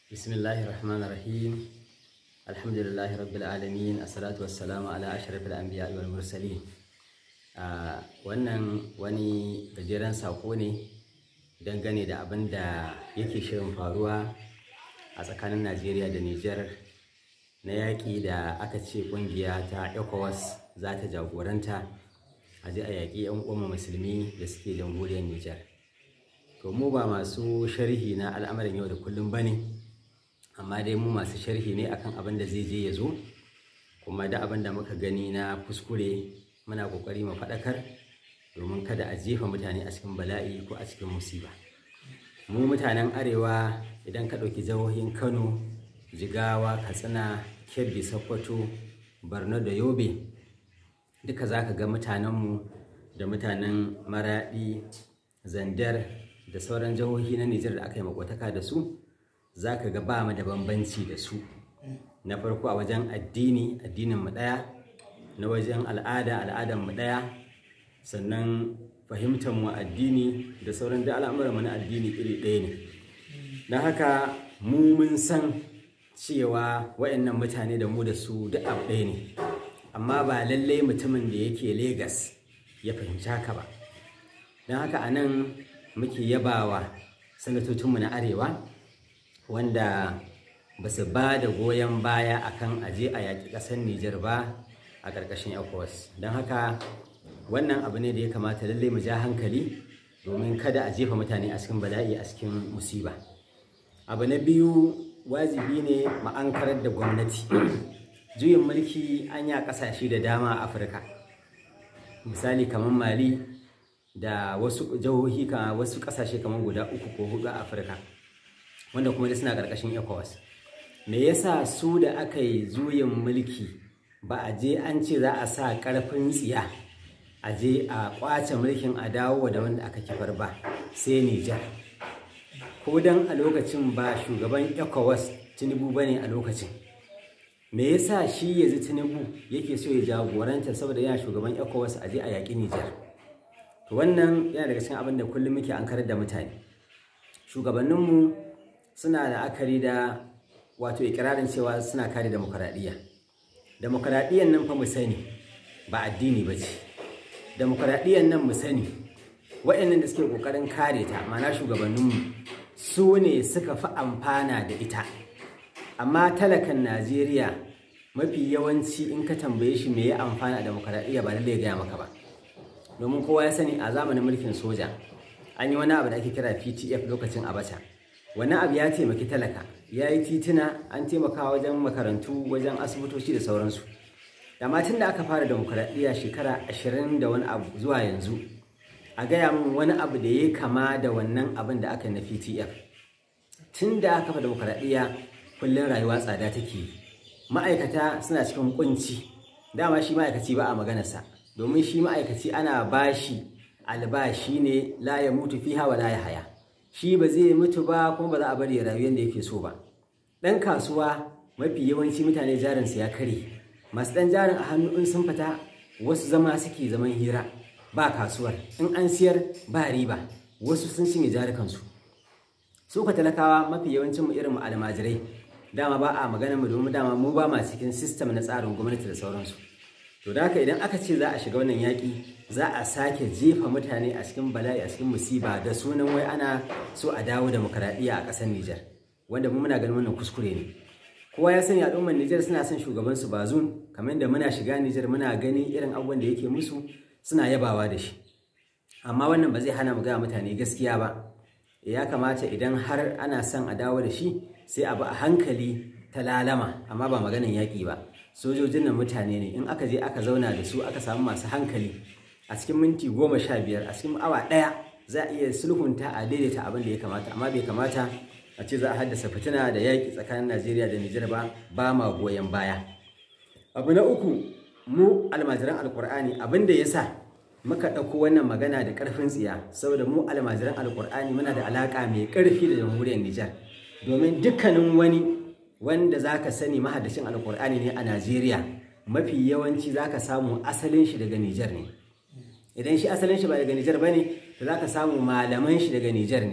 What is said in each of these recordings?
Bismillahir Rahmanir Rahim. Alhamdulillahi Rabbil Alamin. Assalatu wassalamu ala ashrafil anbiya'i wal mursalin. Wannan wani gajeren sako ne dangane da abin da yake shirin faruwa a tsakanin Najeriya da Nijar na yaƙi da aka ce ƙungiya ta ECOWAS za ta jagoranta a je a yaƙi 'yan uwan musulmi da suke jamhuriyar Nijar. To mu ba masu sharhi na al'amarin yau da kullum bane, amma dai mu masu sharhi ne akan abin da zai je ya zo, kuma da abin da muka gani na kuskure muna kokari mu faɗakar domin kada a jefa mutane a cikin bala'i ko a cikin musiba. Mu mutanen arewa idan ka ɗauki jihohin Kano, Jigawa, Katsina, Kebbi, Sokoto, Borno da Yobe, duka za ka ga mutanenmu da mutanen Maraɗi, Zandar da sauran jihohi na Nijar da aka yi makotaka da su, za ka ga ba mu da bambanci da su. Na farko a wajen addini, addinin mu ɗaya, na wajen al'adar mu ɗaya, sannan fahimtar mu addini da sauran da al'amuran mu na addini iri ɗaya ne. Don haka mu mun san cewa waɗannan mutane da mu da su duk abu ɗaya ne, amma ba lallai mutumin da yake Legas ya fahimci haka ba. Don haka a nan muke yabawa sanatocinmu na arewa wanda ba su ba da goyon baya akan aje a yaƙi ƙasar Nijar ba a ƙarƙashin ECOWAS. Don haka wannan abu ne da ya kamata lallai mu ja hankali domin kada a jefa mutane a cikin bala'i, a cikin musiba. Abu na biyu, wajibi ne mu ankarar da gwamnati. Juyin mulki an yi a ƙasashe da dama a Afirka, misali kamar Mali da wasu jihohi, wasu ƙasashe kamar guda 3 ko 4 a Afirka, wanda kuma suna ƙarƙashin ECOWAS. Me yasa su da aka yi juyin mulki ba a je an ce za a sa ƙarfin tsiya a je a ƙwace mulkin a dawo da wanda aka kifar ba, sai Nijar? Ko dan a lokacin ba shugaban ECOWAS Tinubu bane a lokacin. Me yasa shi yanzu Tinubu yake so ya jagoranta saboda yana shugaban ECOWAS a je a yaƙi Nijar? To wannan yana daga cikin abin da kullum muke ankarar da mutane. Shugabanninmu suna da akari da wato ikirarin cewa suna kare demokradiyya. Demokradiyyar nan fa mu sani ba addini ba ce. Demokradiyyar nan mu sani waɗannan da suke ƙoƙarin kare ta, ma'ana shugabanninmu, su ne suka fi amfana da ita. Amma talakan Najeriya mafi yawanci in ka tambaye shi me ya amfana a demokradiyya ba lallai ya gaya maka ba. Domin kowa ya sani a zamanin mulkin soja an yi wani abu da ake kira PTF lokacin Abacha. Wani abu ya taimaki talaka, ya yi titina, an taimaka wajen makarantu, wajen asibitoci da sauransu. Amma tun da aka fara demokradiyya shekara 20 da wani abu zuwa yanzu, a gaya min wani abu da ya kama da wannan abin da aka yi na PTF. Tun da aka fara demokradiyya kullum rayuwa tsada take. Ma'aikata suna cikin kunci. Dama shi ma'aikaci ba a maganarsa, domin shi ma'aikaci ana bashi albashi ne la ya mutu fiha wa la ya haya. Shi ba zai mutu ba kuma ba za a bari ya rayu yadda yake so ba. Ɗan kasuwa mafi yawanci mutane jarinsu ya kare. Masu ɗan jarin a hannu in sun fita wasu zama suke zaman hira, ba kasuwar. In an siyar ba riba, wasu sun cinye jarukansu. Su ka talakawa mafi yawancin mu irin mu almajirai, dama ba a maganar mu domin dama mu ba ma cikin system na tsarin gwamnati da sauransu. To da haka idan aka ce za a shiga wannan yaƙi, za a sake jefa mutane a cikin bala'i, a cikin musiba da sunan wai ana so a dawo demokradiyya a ƙasar Nijar, wanda mu muna ganin wannan kuskure ne. Kowa ya sani al'ummar Nijar suna son shugabansu Bazoum, kamar yadda muna shiga Nijar muna gani irin abubuwan da yake musu, suna yabawa da shi. Amma wannan ba zai hana mu gaya mutane gaskiya ba. Ya kamata idan har ana son a dawo da shi, sai a bi a hankali ta lalama, amma ba maganin yaƙi ba. Sojojin nan mutane ne, in aka je aka zauna da su aka samu masu hankali, a cikin minti 15, a cikin awa 1 za a iya sulhunta a daidaita abin da ya kamata. Amma bai kamata a ce za a haddasa fitina da yaƙi tsakanin Najeriya da Nijar ba ma goyon baya. Abu na uku, mu almajiran Alƙur'ani, abin da ya sa muka ɗauko wannan magana da ƙarfin tsiya, saboda mu almajiran Alƙur'ani muna da alaƙa mai ƙarfi da jamhuriyar Nijar. Domin dukkanin wani wanda za ka sani mahaddacin Alƙur'ani ne a Najeriya, mafi yawanci za ka samu asalin shi daga Nijar ne. Idan shi asalin shi ba daga Nijar ba ne, to za ka samu malaman shi daga Nijar ne.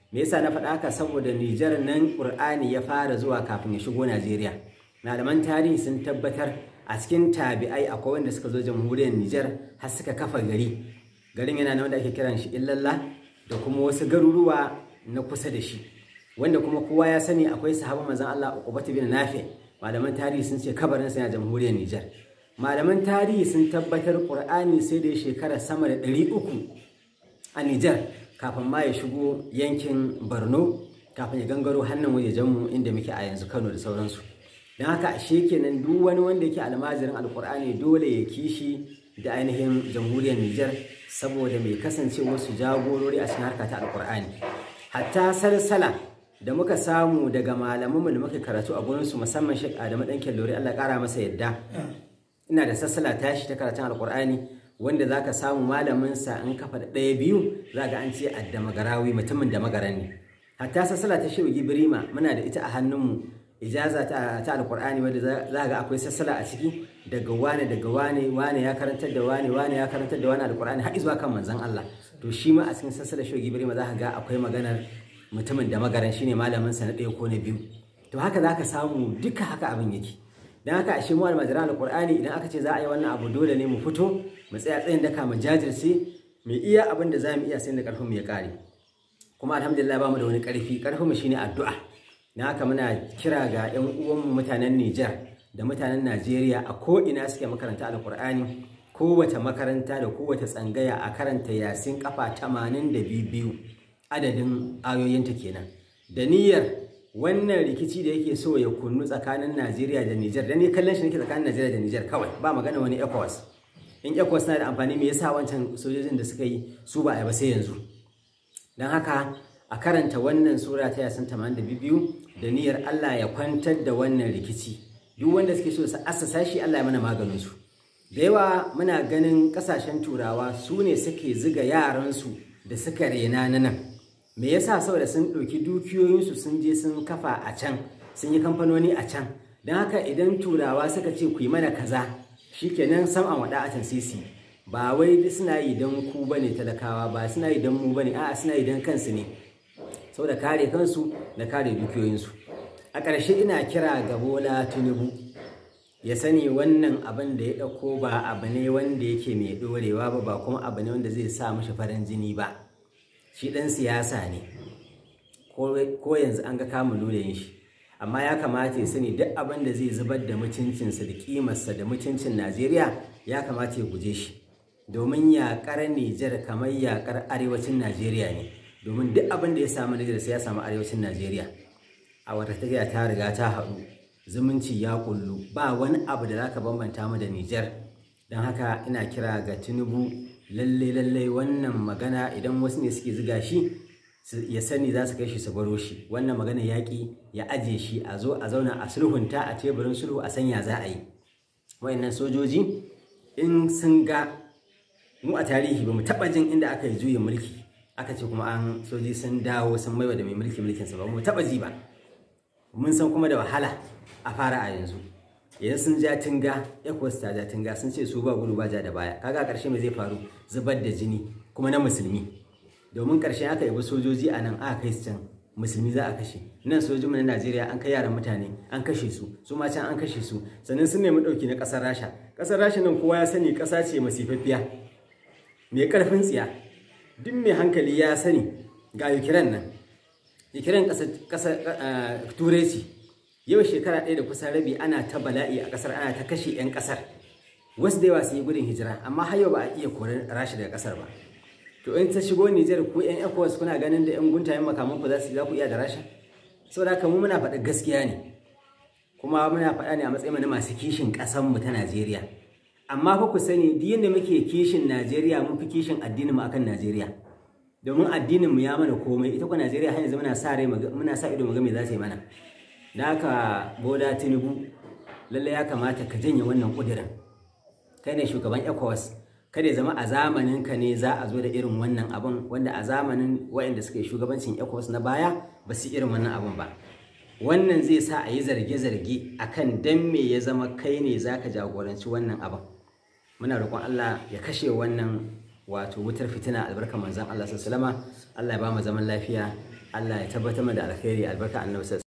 Me yasa na faɗa haka? Saboda Nijar nan Qur'ani ya fara zuwa kafin ya shigo Najeriya. Malaman tarihi sun tabbatar a cikin tabi'ai akwai wanda suka zo jamhuriyar Nijar har suka kafa gari. Garin yana nan wanda ake kiran shi Illalla da kuma wasu garuruwa na kusa da shi. Wanda kuma kowa ya sani akwai sahabban manzon Allah Uqbah bin Nafi. Malaman tarihi sun ce kabarin sa yana jamhuriyar Nijar. Malaman tarihi sun tabbatar Qur'ani sai da shekara sama da 300 a Nijar kafin ma ya shigo yankin Borno, kafin ya gangaro hannun wajejenmu inda muke a yanzu Kano da sauransu. Don haka ashe kenan duk wani wanda yake almajirin alkur'ani dole ya kishi da ainihin jamhuriyar Nijar, saboda mai kasance wasu jagorori a cikin harka ta alkur'ani. Hatta salsala da muka samu daga malamanmu da muka karatu a gurinsu, musamman Sheikh Adamu Dan Kellori, Allah ƙara masa yadda. Ina da sassala tashi ta karatun alkur'ani wanda zaka samu malaminsa in kafa da ɗaya biyu zaka an ce Addamagarawi, mutumin da magaran ne. Hatta sassala ta Shehu Gibrima muna da ita a hannunmu, ijaza ta alkur'ani wanda za ga akwai sassala a ciki daga wane ya karantar da wane ya karantar da wani alkur'ani har zuwa kan manzon Allah. To shi ma a cikin sassala Shehu Gibrima za ka ga akwai maganar mutumin da magaran shine malaminsa na ɗaya ko na biyu. To haka za ka samu duka haka abin yake. Don haka ashe mu almajiran alkur'ani idan aka ce za a yi wannan abu dole ne mu fito mu tsaya tsayin daka mu jajirce mu iya abin da za mu iya sai da karfin mu ya kare. Kuma alhamdulillah ba mu da wani karfi mu shine addu'a. Na haka muna kira ga 'yan uwanmu mutanen Nijar da mutanen Najeriya a ko'ina suke makaranta alkur'ani, kowace makaranta da kowace tsangaya a karanta Yasin kafa 82 adadin ayoyinta kenan, da niyyar wannan rikici da yake so ya kunnu tsakanin Najeriya da Nijar, da ni kallon shi nake tsakanin Najeriya da Nijar kawai, ba magana wani ECOWAS. In ECOWAS na da amfani, me yasa wancan sojojin da suka yi su ba a yi ba sai yanzu? Don haka a karanta wannan sura ta Yasin 82 da niyyar Allah ya kwantar da wannan rikici. Duk wanda suke so su assasa shi, Allah ya mana maganin su. Da yawa muna ganin kasashen turawa su ne suke ziga yaransu da suka rena na nan. Me yasa? Saboda sun ɗauki dukiyoyinsu sun je sun kafa a can, sun yi kamfanoni a can. Don haka idan turawa suka ce ku yi mana kaza, shikenan sam an wada a sisi. Ba wai suna yi don ku bane talakawa, ba suna yi don mu bane, a'a suna yi don kansu ne, saboda kare kansu da kare dukiyoyinsu. A ƙarshe ina kira ga Bola Tinubu ya sani wannan abin da ya ɗauko ba abu ne wanda yake mai ɗorewa ba kuma abu ne wanda zai sa mashi farin jini ba. Shi ɗan siyasa ne, ko yanzu an ga kamun lulayin shi, amma ya kamata ya sani duk abin da zai zubar da mutuncinsa da ƙimarsa da mutuncin Najeriya ya kamata ya guje shi, domin yaƙar Nijar kamar yaƙar arewacin Najeriya ne. Domin duk abin da ya samu Nijar sai ya samu arewacin Najeriya. A wata tafiya ta riga ta haɗu, zumunci ya kullu, ba wani abu da zaka bambanta mu da Nijar. Don haka ina kira ga Tinubu, lalle wannan magana idan wasu ne suke ziga shi, ya sani za su kai shi su baro shi. Wannan magana yaƙi ya aje shi, a zo a zauna a sulhunta a teburin sulhu a sanya za a yi. Wayannan sojoji in sun ga, mu a tarihi ba mu taɓa jin inda aka yi juyin mulki aka ce kuma an soji sun dawo sun maiwa da mai mulkinsa ba mu taɓa ji ba. Mun san kuma da wahala a fara a yanzu. Idan sun ja tinga, ECOWAS ta ja tinga, sun ce su ba gudu ba ja da baya, kaga a ƙarshe me zai faru? Zubar da jini kuma na musulmi. Domin ƙarshen aka yabi sojoji a nan aka kai su can, musulmi za a kashe. Nan sojojinmu na Najeriya an kai yaran mutane an kashe su ma can an kashe su. Sannan sun nemi ɗauki na ƙasar Rasha. Ƙasar Rasha nan kowa ya sani ƙasa ce masifaffiya, mai ƙarfin tsiya. Duk mai hankali ya sani ga Ukraine nan. Ukraine ƙasar Turai ce. Yau shekara ɗaya da kusan rabi ana ta bala'i a ƙasar, ana ta kashe 'yan ƙasar. Wasu da yawa sun yi gudun hijira, amma har yau ba a iya korar Rasha daga ƙasar ba. To in ta shigo Nijar ko 'yan ECOWAS kuna ganin da 'yan guntayen makaman ku za ku iya da Rasha? Saboda haka mu muna faɗa gaskiya ne, kuma muna faɗa ne a matsayin na masu kishin ƙasarmu ta Najeriya. Amma fa ku sani, duk yadda muke kishin Najeriya mun fi kishin addinin mu akan Najeriya. Domin addinin mu ya mana komai, ita ko Najeriya har yanzu muna sa ido mu ga me za ta yi mana. Da haka Bola Tinubu, lalle ya kamata ka janye wannan kudirin. Kai ne shugaban ECOWAS, kada ya zama a zamanin ka ne za a zo da irin wannan abun, wanda a zamanin waɗanda suka yi shugabancin ECOWAS na baya ba su irin wannan abun ba. Wannan zai sa a yi zarge-zarge akan dan me ya zama kai ne zaka jagoranci wannan abun. Muna roƙon Allah ya kashe wannan wato wutar fitina albarkar manzon Allah sallallahu alaihi wasallam. Allah ya ba mu zaman lafiya. Allah ya tabbatar da alkhairi albarka annabi.